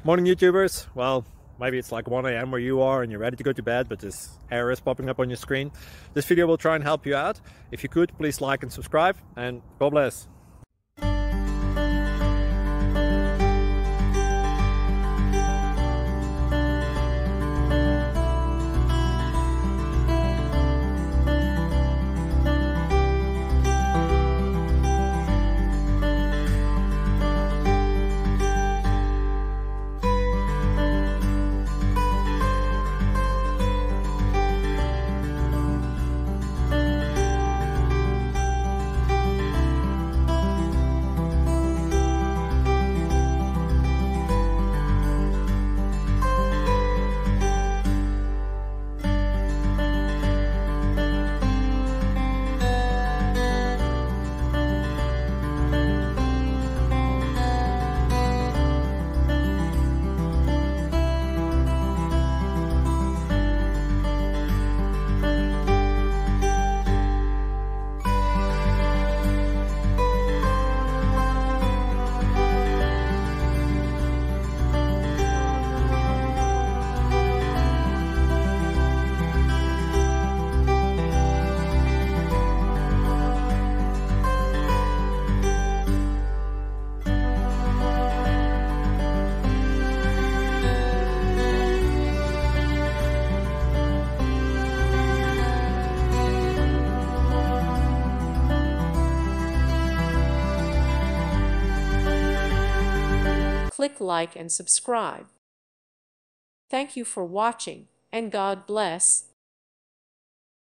Morning YouTubers. Well, maybe it's like 1 a.m. where you are and you're ready to go to bed, but this error is popping up on your screen. This video will try and help you out. If you could, please like and subscribe, and God bless. Click like and subscribe. Thank you for watching, and God bless.